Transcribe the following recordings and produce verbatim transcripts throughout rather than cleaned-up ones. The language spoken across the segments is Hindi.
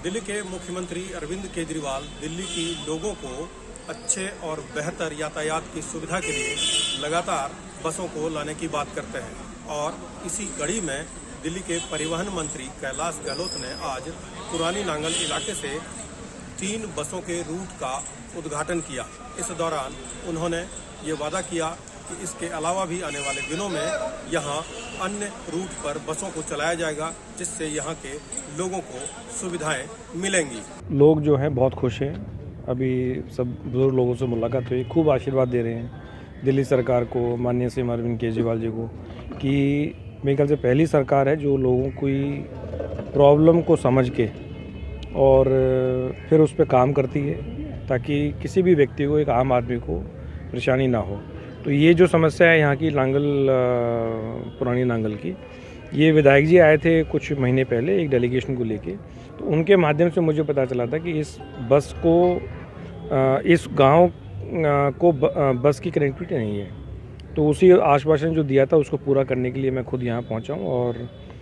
दिल्ली के मुख्यमंत्री अरविंद केजरीवाल दिल्ली की लोगों को अच्छे और बेहतर यातायात की सुविधा के लिए लगातार बसों को लाने की बात करते हैं और इसी कड़ी में दिल्ली के परिवहन मंत्री कैलाश गहलोत ने आज पुरानी नांगल इलाके से तीन बसों के रूट का उद्घाटन किया। इस दौरान उन्होंने ये वादा किया कि इसके अलावा भी आने वाले दिनों में यहाँ अन्य रूट पर बसों को चलाया जाएगा, जिससे यहाँ के लोगों को सुविधाएं मिलेंगी। लोग जो हैं बहुत खुश हैं। अभी सब बुजुर्ग लोगों से मुलाकात हुई, खूब आशीर्वाद दे रहे हैं दिल्ली सरकार को, माननीय सीएम अरविंद केजरीवाल जी को, कि मेरे ख्याल से पहली सरकार है जो लोगों की प्रॉब्लम को समझ के और फिर उस पर काम करती है ताकि किसी भी व्यक्ति को, एक आम आदमी को परेशानी ना हो। तो ये जो समस्या है यहाँ की नांगल, पुरानी नांगल की, ये विधायक जी आए थे कुछ महीने पहले एक डेलीगेशन को लेके, तो उनके माध्यम से मुझे पता चला था कि इस बस को, इस गांव को बस की कनेक्टिविटी नहीं है। तो उसी आश्वासन जो दिया था उसको पूरा करने के लिए मैं खुद यहाँ पहुँचा हूँ और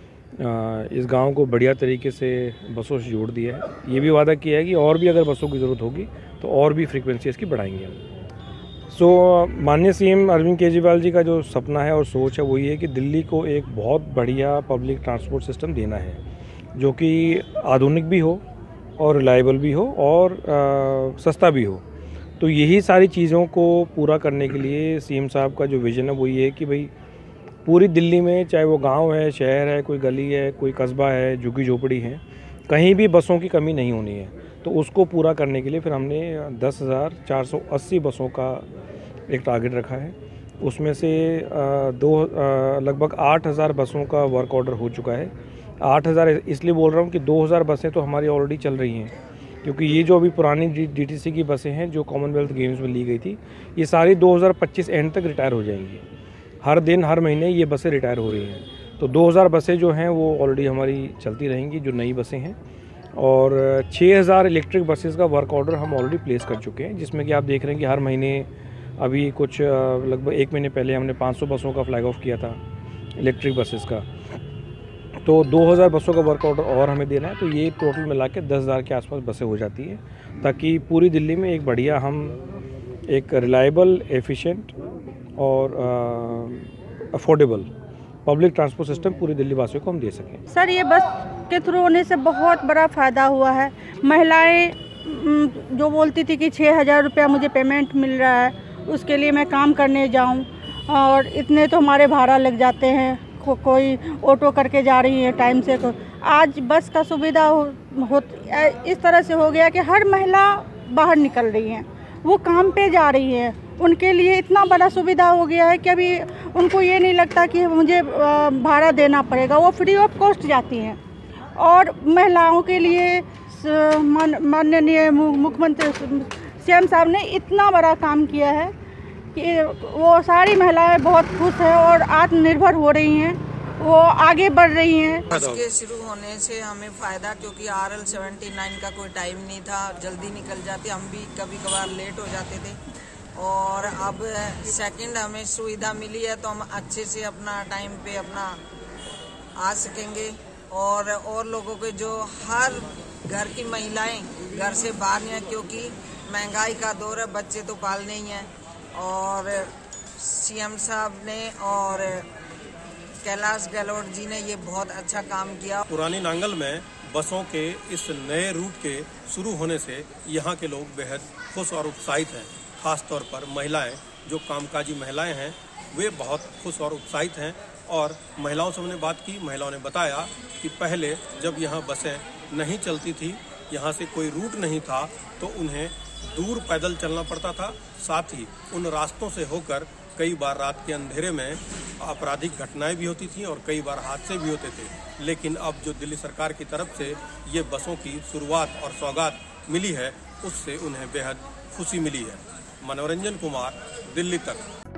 इस गांव को बढ़िया तरीके से बसों से जोड़ दिया है। ये भी वादा किया है कि और भी अगर बसों की ज़रूरत होगी तो और भी फ्रीक्वेंसी इसकी बढ़ाएंगे हम। सो so, माननीय सीएम अरविंद केजरीवाल जी का जो सपना है और सोच है वो ये है कि दिल्ली को एक बहुत बढ़िया पब्लिक ट्रांसपोर्ट सिस्टम देना है जो कि आधुनिक भी हो और रिलायबल भी हो और आ, सस्ता भी हो। तो यही सारी चीज़ों को पूरा करने के लिए सीएम साहब का जो विज़न है वो ये है कि भाई पूरी दिल्ली में, चाहे वो गांव है, शहर है, कोई गली है, कोई कस्बा है, झुग्गी झोपड़ी है, कहीं भी बसों की कमी नहीं होनी है। तो उसको पूरा करने के लिए फिर हमने दस हज़ार चार सौ अस्सी बसों का एक टारगेट रखा है। उसमें से दो लगभग आठ हज़ार बसों का वर्क ऑर्डर हो चुका है। आठ हज़ार इसलिए बोल रहा हूँ कि दो हज़ार बसें तो हमारी ऑलरेडी चल रही हैं, क्योंकि ये जो अभी पुरानी डीटीसी की बसें हैं जो कॉमनवेल्थ गेम्स में ली गई थी, ये सारी दो हज़ार पच्चीस एंड तक रिटायर हो जाएंगी। हर दिन हर महीने ये बसें रिटायर हो रही हैं। तो दो हज़ार बसें जो हैं वो ऑलरेडी हमारी चलती रहेंगी, जो नई बसें हैं। और छः हज़ार इलेक्ट्रिक बसेस का वर्क ऑर्डर हम ऑलरेडी प्लेस कर चुके हैं, जिसमें कि आप देख रहे हैं कि हर महीने, अभी कुछ लगभग एक महीने पहले हमने पाँच सौ बसों का फ्लैग ऑफ किया था इलेक्ट्रिक बसेस का। तो दो हज़ार बसों का वर्क ऑर्डर और हमें देना है। तो ये टोटल मिला के दस हज़ार के आसपास बसें हो जाती हैं, ताकि पूरी दिल्ली में एक बढ़िया, हम एक रिलायबल, एफिशिएंट और अफोर्डेबल पब्लिक ट्रांसपोर्ट सिस्टम पूरी दिल्ली वासियों को हम दे सकें। सर, ये बस के थ्रू होने से बहुत बड़ा फ़ायदा हुआ है। महिलाएं जो बोलती थी कि छः हज़ार रुपया मुझे पेमेंट मिल रहा है, उसके लिए मैं काम करने जाऊं और इतने तो हमारे भाड़ा लग जाते हैं, को, कोई ऑटो करके जा रही है टाइम से, को आज बस का सुविधा हो, हो इस तरह से हो गया कि हर महिला बाहर निकल रही हैं, वो काम पे जा रही है, उनके लिए इतना बड़ा सुविधा हो गया है कि अभी उनको ये नहीं लगता कि मुझे भाड़ा देना पड़ेगा, वो फ्री ऑफ कॉस्ट जाती हैं। और महिलाओं के लिए माननीय मुख्यमंत्री सीएम साहब ने इतना बड़ा काम किया है कि वो सारी महिलाएं बहुत खुश हैं और आत्मनिर्भर हो रही हैं, वो आगे बढ़ रही हैं। इसके शुरू होने से हमें फ़ायदा, क्योंकि आर एल सेवेंटी नाइन का कोई टाइम नहीं था, जल्दी निकल जाते, हम भी कभी कभार लेट हो जाते थे। और अब सेकंड हमें सुविधा मिली है तो हम अच्छे से अपना टाइम पे अपना आ सकेंगे। और और लोगों के जो हर घर की महिलाएं घर से बाहर नहीं है, क्योंकि महंगाई का दौर है, बच्चे तो पालने ही हैं। और सीएम साहब ने और कैलाश गहलोत जी ने ये बहुत अच्छा काम किया। पुरानी नांगल में बसों के इस नए रूट के शुरू होने से यहाँ के लोग बेहद खुश और उत्साहित हैं। खास तौर पर महिलाएं, जो कामकाजी महिलाएं हैं, वे बहुत खुश और उत्साहित हैं। और महिलाओं से हमने बात की, महिलाओं ने बताया कि पहले जब यहाँ बसें नहीं चलती थी, यहाँ से कोई रूट नहीं था, तो उन्हें दूर पैदल चलना पड़ता था। साथ ही उन रास्तों से होकर कई बार रात के अंधेरे में आपराधिक घटनाएं भी होती थी और कई बार हादसे भी होते थे। लेकिन अब जो दिल्ली सरकार की तरफ से ये बसों की शुरुआत और सौगात मिली है, उससे उन्हें बेहद खुशी मिली है। मनोरंजन कुमार, दिल्ली तक।